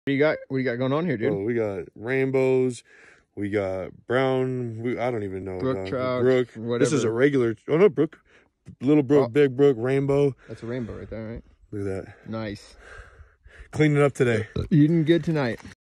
What do you got? What do you got going on here, dude? Oh, we got rainbows. We got brown. I don't even know. Brook trout. Brook. Whatever. This is a regular. Oh no, brook. Little brook, big brook, rainbow. That's a rainbow right there, right? Look at that. Nice. Cleaning up today. Eating good tonight.